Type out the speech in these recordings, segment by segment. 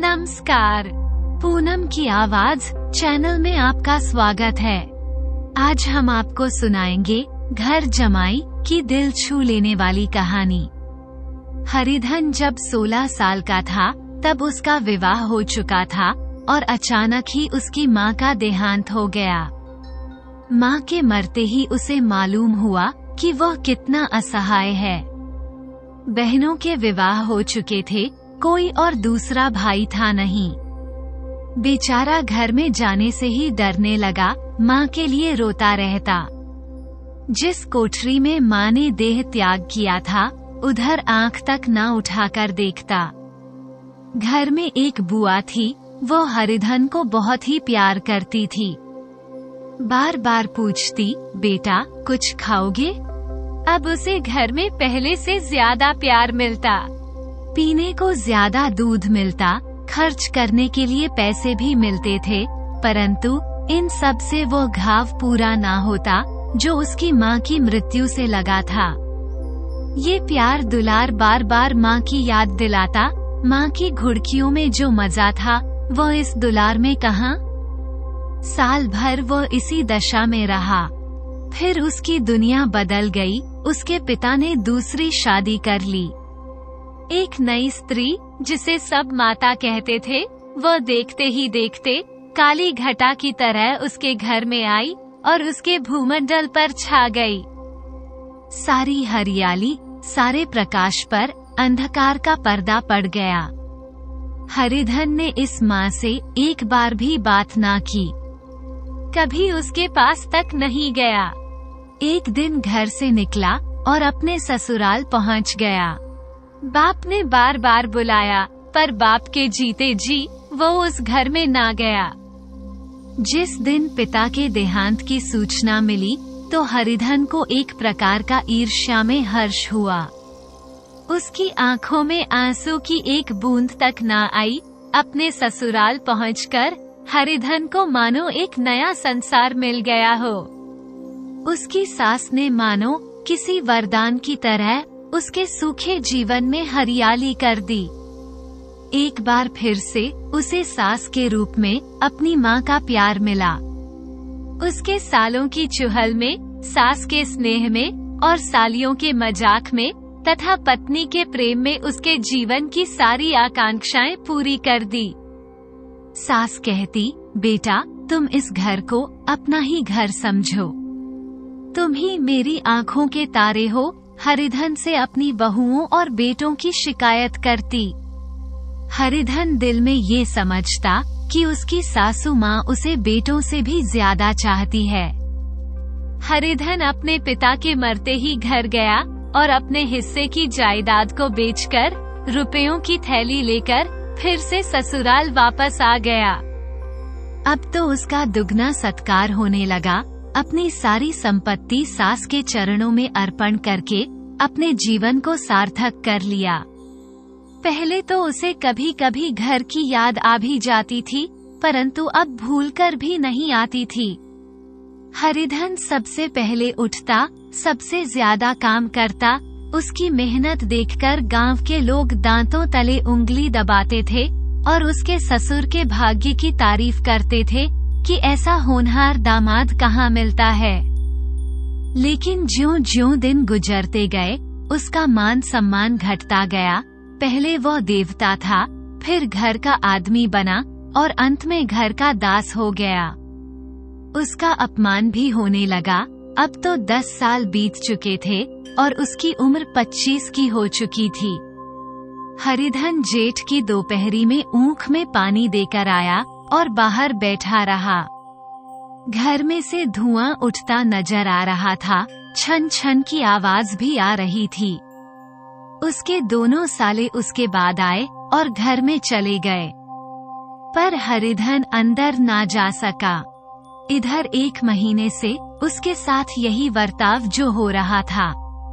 नमस्कार, पूनम की आवाज चैनल में आपका स्वागत है। आज हम आपको सुनाएंगे घर जमाई की दिल छू लेने वाली कहानी। हरिधन जब 16 साल का था तब उसका विवाह हो चुका था और अचानक ही उसकी माँ का देहांत हो गया। माँ के मरते ही उसे मालूम हुआ कि वह कितना असहाय है। बहनों के विवाह हो चुके थे, कोई और दूसरा भाई था नहीं। बेचारा घर में जाने से ही डरने लगा, माँ के लिए रोता रहता। जिस कोठरी में माँ ने देह त्याग किया था, उधर आंख तक न उठाकर देखता। घर में एक बुआ थी, वो हरिधन को बहुत ही प्यार करती थी। बार बार पूछती, बेटा कुछ खाओगे? अब उसे घर में पहले से ज्यादा प्यार मिलता, पीने को ज्यादा दूध मिलता, खर्च करने के लिए पैसे भी मिलते थे, परंतु इन सब से वो घाव पूरा ना होता जो उसकी माँ की मृत्यु से लगा था। ये प्यार दुलार बार बार माँ की याद दिलाता। माँ की घुड़कियों में जो मजा था वो इस दुलार में कहाँ। साल भर वो इसी दशा में रहा। फिर उसकी दुनिया बदल गई। उसके पिता ने दूसरी शादी कर ली। एक नई स्त्री जिसे सब माता कहते थे, वह देखते ही देखते काली घटा की तरह उसके घर में आई और उसके भूमंडल पर छा गई। सारी हरियाली, सारे प्रकाश पर अंधकार का पर्दा पड़ गया। हरिधन ने इस माँ से एक बार भी बात ना की, कभी उसके पास तक नहीं गया। एक दिन घर से निकला और अपने ससुराल पहुँच गया। बाप ने बार बार बुलाया, पर बाप के जीते जी वो उस घर में ना गया। जिस दिन पिता के देहांत की सूचना मिली तो हरिधन को एक प्रकार का ईर्ष्या में हर्ष हुआ। उसकी आंखों में आंसू की एक बूंद तक ना आई। अपने ससुराल पहुंचकर हरिधन को मानो एक नया संसार मिल गया हो। उसकी सास ने मानो किसी वरदान की तरह उसके सूखे जीवन में हरियाली कर दी। एक बार फिर से उसे सास के रूप में अपनी माँ का प्यार मिला। उसके सालों की चुहल में, सास के स्नेह में और सालियों के मजाक में तथा पत्नी के प्रेम में उसके जीवन की सारी आकांक्षाएं पूरी कर दी। सास कहती, बेटा तुम इस घर को अपना ही घर समझो, तुम ही मेरी आँखों के तारे हो। हरिधन से अपनी बहुओं और बेटों की शिकायत करती। हरिधन दिल में ये समझता कि उसकी सासू माँ उसे बेटों से भी ज्यादा चाहती है। हरिधन अपने पिता के मरते ही घर गया और अपने हिस्से की जायदाद को बेचकर रुपयों की थैली लेकर फिर से ससुराल वापस आ गया। अब तो उसका दुगना सत्कार होने लगा। अपनी सारी संपत्ति सास के चरणों में अर्पण करके अपने जीवन को सार्थक कर लिया। पहले तो उसे कभी कभी घर की याद आ भी जाती थी, परंतु अब भूलकर भी नहीं आती थी। हरिधन सबसे पहले उठता, सबसे ज्यादा काम करता। उसकी मेहनत देखकर गांव के लोग दांतों तले उंगली दबाते थे और उसके ससुर के भाग्य की तारीफ करते थे कि ऐसा होनहार दामाद कहाँ मिलता है। लेकिन ज्यों-ज्यों दिन गुजरते गए, उसका मान सम्मान घटता गया। पहले वो देवता था, फिर घर का आदमी बना और अंत में घर का दास हो गया। उसका अपमान भी होने लगा। अब तो 10 साल बीत चुके थे और उसकी उम्र 25 की हो चुकी थी। हरिधन जेठ की दोपहरी में ऊख में पानी देकर आया और बाहर बैठा रहा। घर में से धुआं उठता नजर आ रहा था, छन छन की आवाज भी आ रही थी। उसके दोनों साले उसके बाद आए और घर में चले गए, पर हरिधन अंदर ना जा सका। इधर 1 महीने से उसके साथ यही बर्ताव जो हो रहा था।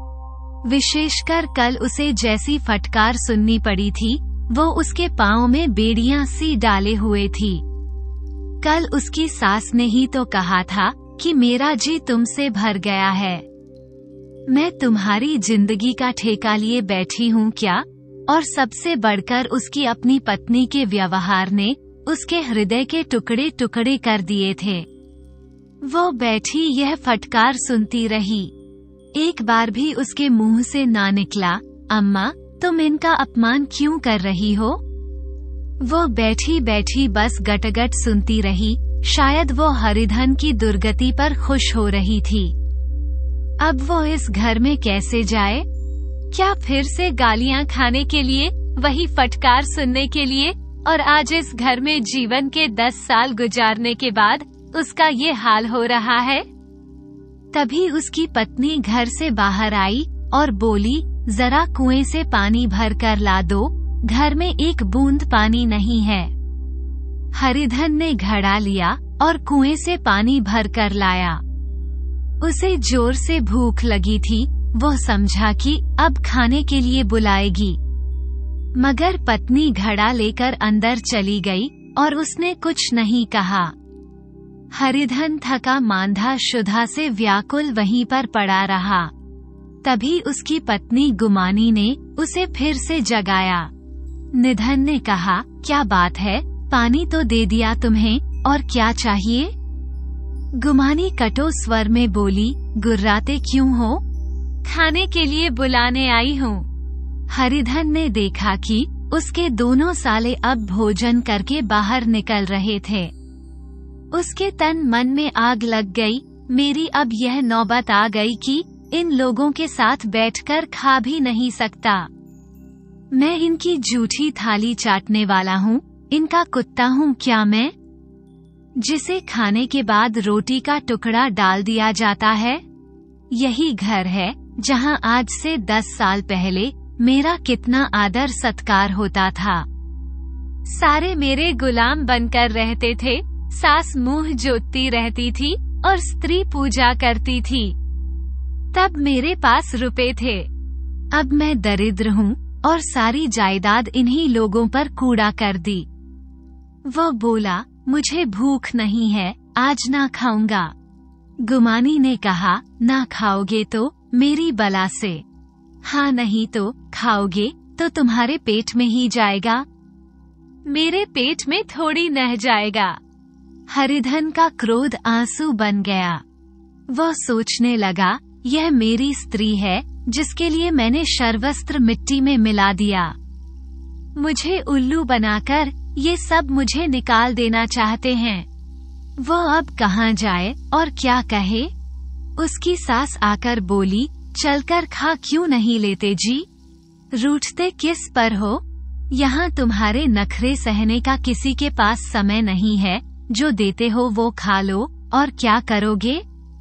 विशेषकर कल उसे जैसी फटकार सुननी पड़ी थी, वो उसके पाँव में बेड़ियां सी डाले हुए थी। कल उसकी सास ने ही तो कहा था कि मेरा जी तुमसे भर गया है, मैं तुम्हारी जिंदगी का ठेका लिए बैठी हूँ क्या? और सबसे बढ़कर उसकी अपनी पत्नी के व्यवहार ने उसके हृदय के टुकड़े टुकड़े कर दिए थे। वो बैठी यह फटकार सुनती रही। एक बार भी उसके मुंह से ना निकला, अम्मा तुम इनका अपमान क्यों कर रही हो? वो बैठी बैठी बस गटगट सुनती रही। शायद वो हरिधन की दुर्गति पर खुश हो रही थी। अब वो इस घर में कैसे जाए? क्या फिर से गालियां खाने के लिए, वही फटकार सुनने के लिए? और आज इस घर में जीवन के 10 साल गुजारने के बाद उसका ये हाल हो रहा है। तभी उसकी पत्नी घर से बाहर आई और बोली, जरा कुएं से पानी भर कर ला दो, घर में एक बूंद पानी नहीं है। हरिधन ने घड़ा लिया और कुएं से पानी भर कर लाया। उसे जोर से भूख लगी थी। वो समझा कि अब खाने के लिए बुलाएगी, मगर पत्नी घड़ा लेकर अंदर चली गई और उसने कुछ नहीं कहा। हरिधन थका मांधा शुदा से व्याकुल वहीं पर पड़ा रहा। तभी उसकी पत्नी गुमानी ने उसे फिर से जगाया। निधन ने कहा, क्या बात है, पानी तो दे दिया तुम्हें, और क्या चाहिए? गुमानी कटो स्वर में बोली, गुर्राते क्यों हो? खाने के लिए बुलाने आई हूँ। हरिधन ने देखा कि उसके दोनों साले अब भोजन करके बाहर निकल रहे थे। उसके तन मन में आग लग गई। मेरी अब यह नौबत आ गई कि इन लोगों के साथ बैठकर खा भी नहीं सकता। मैं इनकी जूठी थाली चाटने वाला हूँ, इनका कुत्ता हूँ क्या मैं, जिसे खाने के बाद रोटी का टुकड़ा डाल दिया जाता है? यही घर है जहाँ आज से 10 साल पहले मेरा कितना आदर सत्कार होता था। सारे मेरे गुलाम बनकर रहते थे। सास मुंह जोतती रहती थी और स्त्री पूजा करती थी। तब मेरे पास रुपए थे। अब मैं दरिद्र हूँ और सारी जायदाद इन्हीं लोगों पर कूड़ा कर दी। वो बोला, मुझे भूख नहीं है, आज ना खाऊंगा। गुमानी ने कहा, ना खाओगे तो मेरी बला से, हाँ नहीं तो खाओगे तो तुम्हारे पेट में ही जाएगा, मेरे पेट में थोड़ी नह जाएगा। हरिधन का क्रोध आंसू बन गया। वह सोचने लगा, यह मेरी स्त्री है जिसके लिए मैंने शर्वस्त्र मिट्टी में मिला दिया। मुझे उल्लू बनाकर ये सब मुझे निकाल देना चाहते हैं। वो अब कहाँ जाए और क्या कहे? उसकी सास आकर बोली, चलकर खा क्यों नहीं लेते जी? रूठते किस पर हो? यहाँ तुम्हारे नखरे सहने का किसी के पास समय नहीं है। जो देते हो वो खा लो, और क्या करोगे?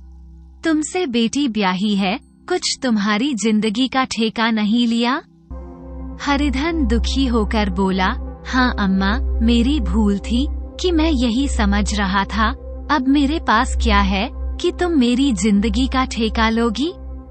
तुमसे बेटी ब्याही है, कुछ तुम्हारी जिंदगी का ठेका नहीं लिया? हरिधन दुखी होकर बोला, हाँ अम्मा, मेरी भूल थी कि मैं यही समझ रहा था। अब मेरे पास क्या है कि तुम मेरी जिंदगी का ठेका लोगी?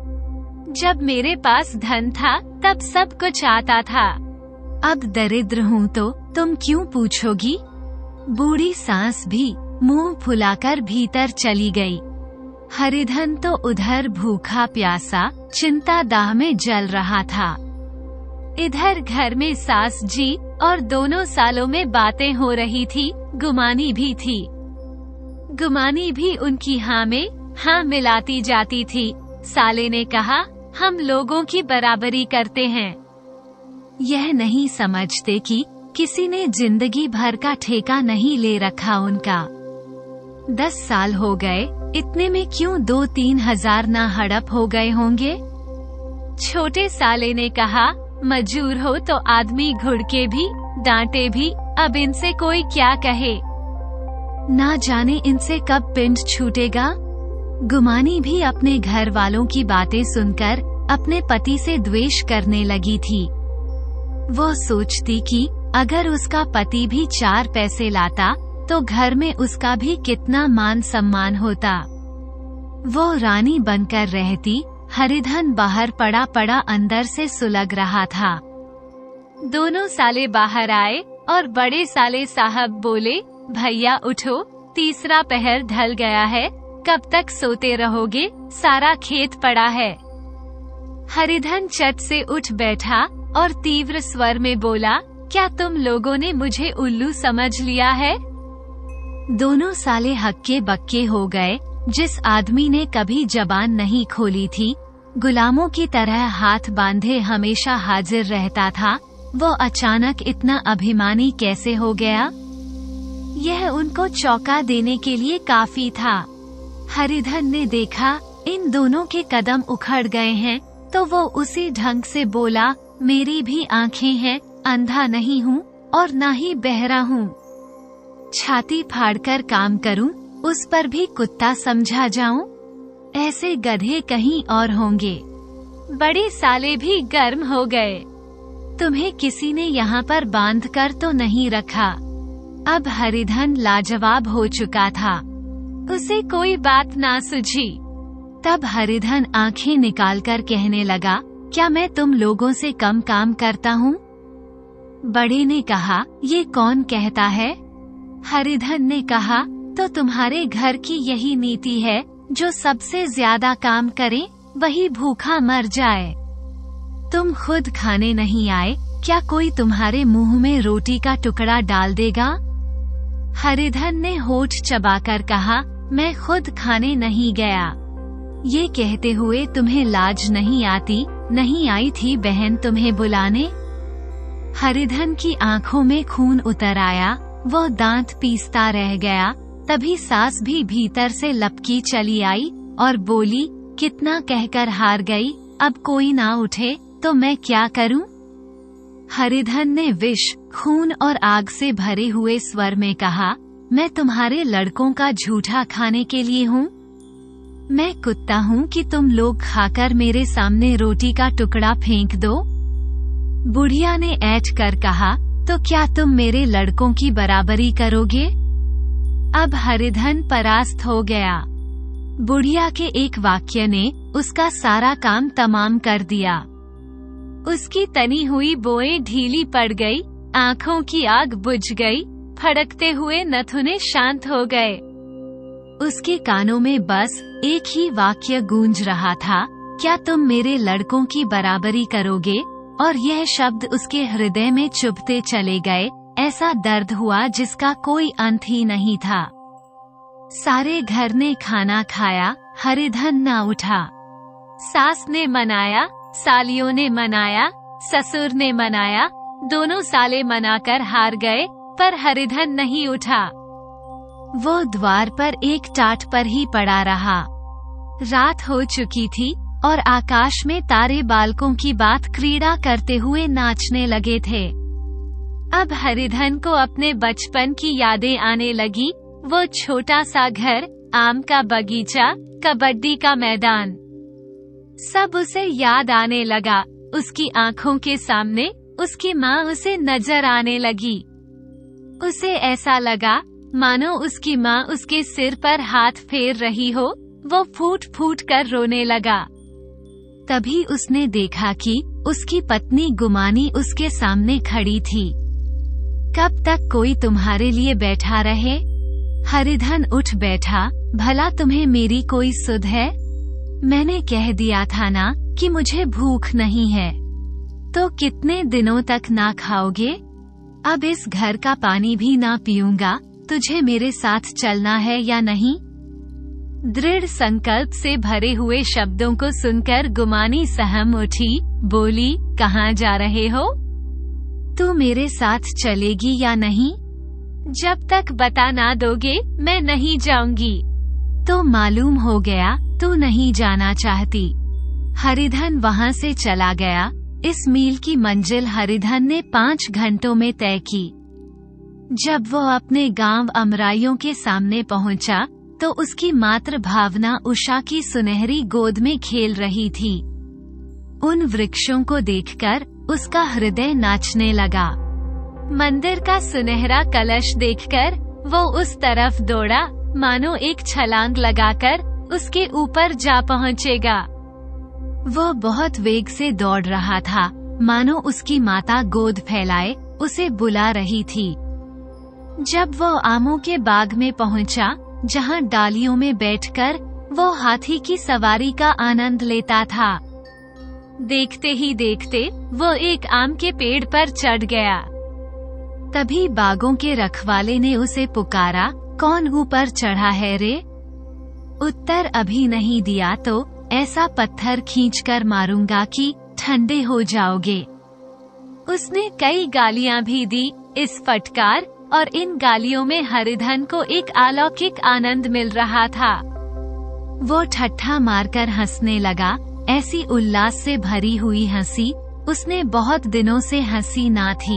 जब मेरे पास धन था तब सब कुछ आता था। अब दरिद्र हूँ तो तुम क्यों पूछोगी? बूढ़ी सास भी मुंह फुलाकर भीतर चली गई। हरिधन तो उधर भूखा प्यासा चिंता दाह में जल रहा था। इधर घर में सास जी और दोनों सालों में बातें हो रही थी। गुमानी भी थी। गुमानी भी उनकी हाँ में हाँ मिलाती जाती थी। साले ने कहा, हम लोगों की बराबरी करते हैं। यह नहीं समझते कि किसी ने जिंदगी भर का ठेका नहीं ले रखा उनका। 10 साल हो गए, इतने में क्यों 2-3 हजार ना हड़प हो गए होंगे? छोटे साले ने कहा, मजूर हो तो आदमी घुड़के भी, डांटे भी, अब इनसे कोई क्या कहे। ना जाने इनसे कब पिंड छूटेगा। गुमानी भी अपने घर वालों की बातें सुनकर अपने पति से द्वेष करने लगी थी। वो सोचती कि अगर उसका पति भी 4 पैसे लाता तो घर में उसका भी कितना मान सम्मान होता। वो रानी बनकर रहती। हरिधन बाहर पड़ा पड़ा अंदर से सुलग रहा था। दोनों साले बाहर आए और बड़े साले साहब बोले, भैया उठो, तीसरा पहर ढल गया है, कब तक सोते रहोगे, सारा खेत पड़ा है। हरिधन चट से उठ बैठा और तीव्र स्वर में बोला, क्या तुम लोगों ने मुझे उल्लू समझ लिया है? दोनों साले हक्के बक्के हो गए। जिस आदमी ने कभी जबान नहीं खोली थी, गुलामों की तरह हाथ बांधे हमेशा हाजिर रहता था, वो अचानक इतना अभिमानी कैसे हो गया? यह उनको चौंका देने के लिए काफी था। हरिधन ने देखा इन दोनों के कदम उखड़ गए हैं, तो वो उसी ढंग से बोला, मेरी भी आंखें हैं, अंधा नहीं हूँ और ना ही बहरा हूँ। छाती फाड़कर काम करूँ, उस पर भी कुत्ता समझा जाऊं? ऐसे गधे कहीं और होंगे। बड़े साले भी गर्म हो गए। तुम्हें किसी ने यहाँ पर बांध कर तो नहीं रखा? अब हरिधन लाजवाब हो चुका था, उसे कोई बात ना सूझी। तब हरिधन आंखें निकालकर कहने लगा, क्या मैं तुम लोगों से कम काम करता हूँ? बड़े ने कहा, ये कौन कहता है? हरिधन ने कहा, तो तुम्हारे घर की यही नीति है, जो सबसे ज्यादा काम करे वही भूखा मर जाए। तुम खुद खाने नहीं आए, क्या कोई तुम्हारे मुंह में रोटी का टुकड़ा डाल देगा? हरिधन ने होठ चबाकर कहा, मैं खुद खाने नहीं गया। ये कहते हुए तुम्हें लाज नहीं आती? नहीं आई थी बहन तुम्हें बुलाने? हरिधन की आंखों में खून उतर आया, वो दांत पीसता रह गया। तभी सास भी भीतर से लपकी चली आई और बोली, कितना कहकर हार गई, अब कोई ना उठे तो मैं क्या करूं? हरिधन ने विष, खून और आग से भरे हुए स्वर में कहा, मैं तुम्हारे लड़कों का झूठा खाने के लिए हूँ? मैं कुत्ता हूँ कि तुम लोग खाकर मेरे सामने रोटी का टुकड़ा फेंक दो? बुढ़िया ने ऐठ कर कहा, तो क्या तुम मेरे लड़कों की बराबरी करोगे? अब हरिधन परास्त हो गया। बुढ़िया के एक वाक्य ने उसका सारा काम तमाम कर दिया। उसकी तनी हुई बोएं ढीली पड़ गई, आंखों की आग बुझ गई, फड़कते हुए नथुने शांत हो गए। उसके कानों में बस एक ही वाक्य गूंज रहा था, क्या तुम मेरे लड़कों की बराबरी करोगे? और यह शब्द उसके हृदय में चुभते चले गए। ऐसा दर्द हुआ जिसका कोई अंत ही नहीं था। सारे घर ने खाना खाया, हरिधन ना उठा। सास ने मनाया, सालियों ने मनाया, ससुर ने मनाया, दोनों साले मनाकर हार गए, पर हरिधन नहीं उठा। वो द्वार पर एक टाट पर ही पड़ा रहा। रात हो चुकी थी और आकाश में तारे बालकों की बात क्रीड़ा करते हुए नाचने लगे थे। अब हरिधन को अपने बचपन की यादें आने लगी। वो छोटा सा घर, आम का बगीचा, कबड्डी का मैदान, सब उसे याद आने लगा। उसकी आंखों के सामने उसकी माँ उसे नजर आने लगी। उसे ऐसा लगा मानो उसकी माँ उसके सिर पर हाथ फेर रही हो। वो फूट फूट कर रोने लगा। तभी उसने देखा कि उसकी पत्नी गुमानी उसके सामने खड़ी थी। कब तक कोई तुम्हारे लिए बैठा रहे? हरिधन उठ बैठा, भला तुम्हें मेरी कोई सुध है? मैंने कह दिया था ना कि मुझे भूख नहीं है। तो कितने दिनों तक ना खाओगे? अब इस घर का पानी भी ना पीऊंगा। तुझे मेरे साथ चलना है या नहीं? दृढ़ संकल्प से भरे हुए शब्दों को सुनकर गुमानी सहम उठी, बोली, कहाँ जा रहे हो? तू मेरे साथ चलेगी या नहीं? जब तक बता ना दोगे मैं नहीं जाऊंगी। तो मालूम हो गया तू नहीं जाना चाहती। हरिधन वहाँ से चला गया। इस मील की मंजिल हरिधन ने 5 घंटों में तय की। जब वो अपने गांव अमराइयों के सामने पहुंचा, तो उसकी मातृ भावना उषा की सुनहरी गोद में खेल रही थी। उन वृक्षों को देखकर उसका हृदय नाचने लगा। मंदिर का सुनहरा कलश देखकर वो उस तरफ दौड़ा, मानो एक छलांग लगाकर उसके ऊपर जा पहुंचेगा। वो बहुत वेग से दौड़ रहा था, मानो उसकी माता गोद फैलाए उसे बुला रही थी। जब वो आमों के बाग में पहुंचा, जहां डालियों में बैठकर वो हाथी की सवारी का आनंद लेता था, देखते ही देखते वो एक आम के पेड़ पर चढ़ गया। तभी बागों के रखवाले ने उसे पुकारा, कौन ऊपर चढ़ा है रे? उत्तर अभी नहीं दिया तो ऐसा पत्थर खींचकर मारूंगा कि ठंडे हो जाओगे। उसने कई गालियां भी दी। इस फटकार और इन गालियों में हरिधन को एक अलौकिक आनंद मिल रहा था। वो ठट्ठा मारकर हंसने लगा। ऐसी उल्लास से भरी हुई हंसी उसने बहुत दिनों से हंसी ना थी।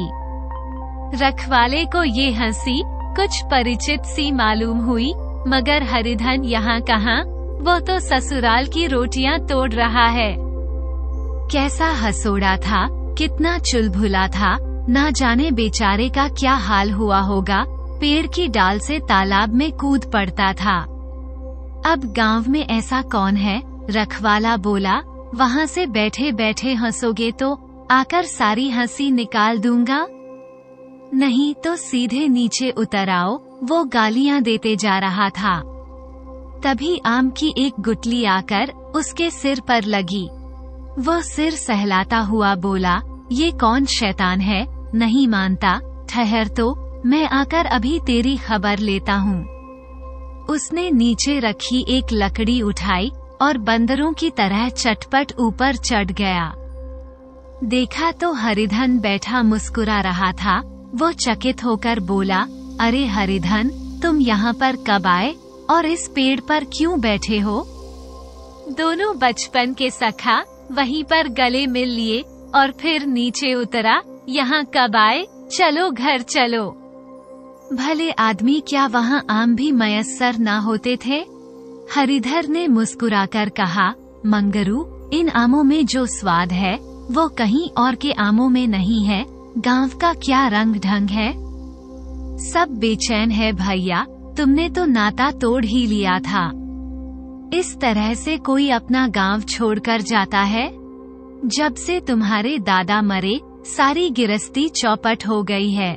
रखवाले को ये हंसी कुछ परिचित सी मालूम हुई, मगर हरिधन यहाँ कहाँ, वो तो ससुराल की रोटियां तोड़ रहा है। कैसा हंसोड़ा था, कितना चुलबुला था, ना जाने बेचारे का क्या हाल हुआ होगा। पेड़ की डाल से तालाब में कूद पड़ता था। अब गांव में ऐसा कौन है? रखवाला बोला, वहाँ से बैठे बैठे हंसोगे तो आकर सारी हंसी निकाल दूंगा, नहीं तो सीधे नीचे उतर आओ। वो गालियां देते जा रहा था। तभी आम की एक गुठली आकर उसके सिर पर लगी। वो सिर सहलाता हुआ बोला, ये कौन शैतान है? नहीं मानता, ठहर तो, मैं आकर अभी तेरी खबर लेता हूँ। उसने नीचे रखी एक लकड़ी उठाई और बंदरों की तरह चटपट ऊपर चढ़ गया। देखा तो हरिधन बैठा मुस्कुरा रहा था। वो चकित होकर बोला, अरे हरिधन, तुम यहाँ पर कब आए और इस पेड़ पर क्यों बैठे हो? दोनों बचपन के सखा वहीं पर गले मिल लिए और फिर नीचे उतरा। यहाँ कब आए? चलो घर चलो। भले आदमी, क्या वहाँ आम भी मयस्सर ना होते थे? हरिधर ने मुस्कुराकर कहा, मंगरू, इन आमों में जो स्वाद है वो कहीं और के आमों में नहीं है। गांव का क्या रंग ढंग है, सब बेचैन है भैया। तुमने तो नाता तोड़ ही लिया था। इस तरह से कोई अपना गांव छोड़कर जाता है? जब से तुम्हारे दादा मरे सारी गिरस्ती चौपट हो गई है।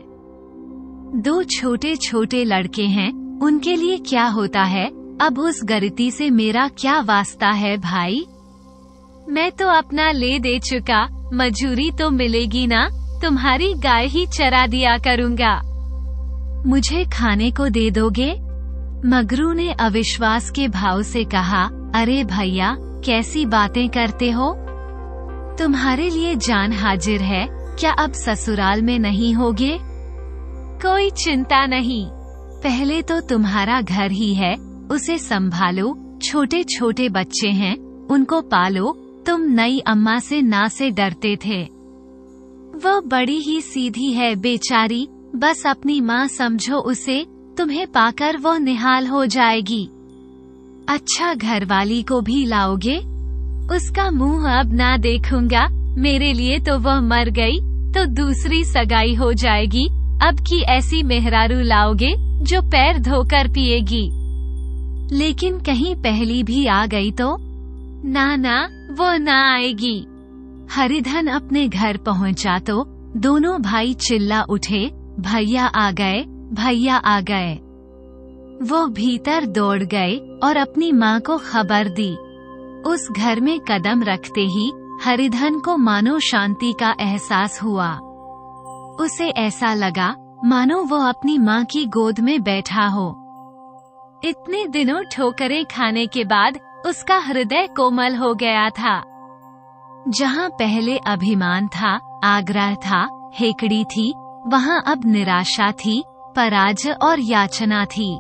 2 छोटे छोटे लड़के हैं, उनके लिए क्या होता है? अब उस गरिती से मेरा क्या वास्ता है भाई? मैं तो अपना ले दे चुका, मजूरी तो मिलेगी ना? तुम्हारी गाय ही चरा दिया करूँगा। मुझे खाने को दे दोगे? मगरू ने अविश्वास के भाव से कहा, अरे भैया, कैसी बातें करते हो? तुम्हारे लिए जान हाजिर है, क्या अब ससुराल में नहीं होगे? कोई चिंता नहीं, पहले तो तुम्हारा घर ही है, उसे संभालो। छोटे छोटे बच्चे हैं, उनको पालो। तुम नई अम्मा से ना से डरते थे। वो बड़ी ही सीधी है बेचारी, बस अपनी माँ समझो उसे। तुम्हें पाकर वो निहाल हो जाएगी। अच्छा, घरवाली को भी लाओगे? उसका मुंह अब ना देखूंगा। मेरे लिए तो वह मर गई, तो दूसरी सगाई हो जाएगी। अब की ऐसी मेहरारू लाओगे जो पैर धोकर पिएगी। लेकिन कहीं पहली भी आ गई तो? ना ना, वो ना आएगी। हरिधन अपने घर पहुंचा तो दोनों भाई चिल्ला उठे, भैया आ गए, भैया आ गए। वो भीतर दौड़ गए और अपनी माँ को खबर दी। उस घर में कदम रखते ही हरिधन को मानो शांति का एहसास हुआ। उसे ऐसा लगा मानो वो अपनी माँ की गोद में बैठा हो। इतने दिनों ठोकरें खाने के बाद उसका हृदय कोमल हो गया था। जहाँ पहले अभिमान था, आग्रह था, हेकड़ी थी, वहाँ अब निराशा थी, पराजय और याचना थी।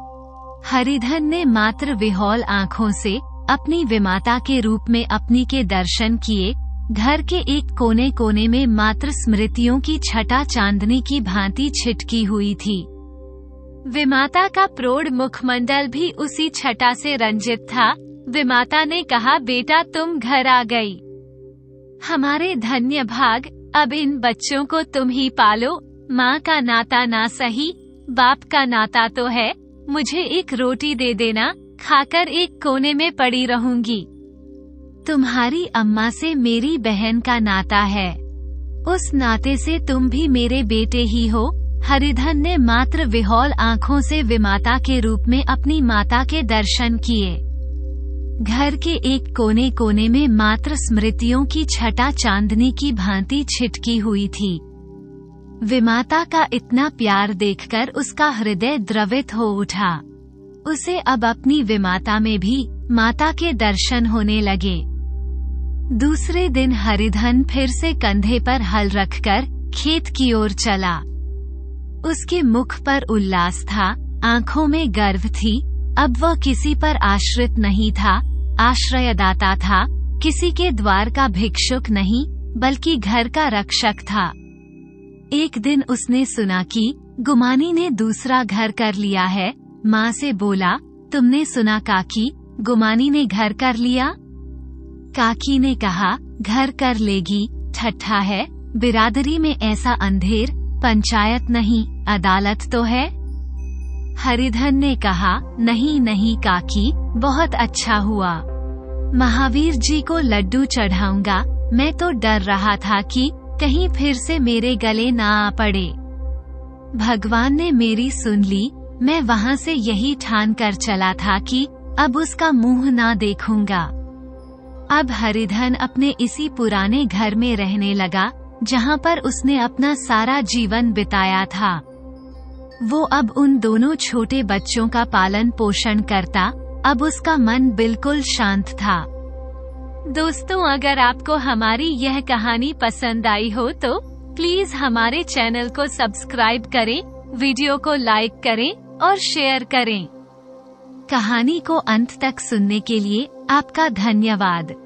हरिधन ने मात्र विहौल आँखों से अपनी विमाता के रूप में अपनी के दर्शन किए। घर के एक कोने कोने में मात्र स्मृतियों की छटा चांदनी की भांति छिटकी हुई थी। विमाता का प्रौढ़ मुखमंडल भी उसी छटा से रंजित था। विमाता ने कहा, बेटा तुम घर आ गई, हमारे धन्य भाग। अब इन बच्चों को तुम ही पालो। माँ का नाता ना सही, बाप का नाता तो है। मुझे एक रोटी दे देना, खाकर एक कोने में पड़ी रहूंगी। तुम्हारी अम्मा से मेरी बहन का नाता है, उस नाते से तुम भी मेरे बेटे ही हो। हरिधन ने मात्र विहौल आँखों से विमाता के रूप में अपनी माता के दर्शन किए। घर के एक कोने कोने में मात्र स्मृतियों की छटा चांदनी की भांति छिटकी हुई थी। विमाता का इतना प्यार देखकर उसका हृदय द्रवित हो उठा। उसे अब अपनी विमाता में भी माता के दर्शन होने लगे। दूसरे दिन हरिधन फिर से कंधे पर हल रखकर खेत की ओर चला। उसके मुख पर उल्लास था, आंखों में गर्व थी। अब वह किसी पर आश्रित नहीं था, आश्रयदाता था, किसी के द्वार का भिक्षुक नहीं, बल्कि घर का रक्षक था। एक दिन उसने सुना कि गुमानी ने दूसरा घर कर लिया है। माँ से बोला, तुमने सुना काकी, गुमानी ने घर कर लिया? काकी ने कहा, घर कर लेगी, ठट्ठा है, बिरादरी में ऐसा अंधेर, पंचायत नहीं अदालत तो है। हरिधन ने कहा, नहीं नहीं काकी, बहुत अच्छा हुआ। महावीर जी को लड्डू चढ़ाऊंगा। मैं तो डर रहा था कि कहीं फिर से मेरे गले ना आ पड़े। भगवान ने मेरी सुन ली। मैं वहाँ से यही ठान कर चला था कि अब उसका मुंह ना देखूंगा। अब हरिधन अपने इसी पुराने घर में रहने लगा, जहाँ पर उसने अपना सारा जीवन बिताया था। वो अब उन दोनों छोटे बच्चों का पालन पोषण करता। अब उसका मन बिल्कुल शांत था। दोस्तों, अगर आपको हमारी यह कहानी पसंद आई हो तो प्लीज हमारे चैनल को सब्सक्राइब करें, वीडियो को लाइक करें और शेयर करें। कहानी को अंत तक सुनने के लिए आपका धन्यवाद।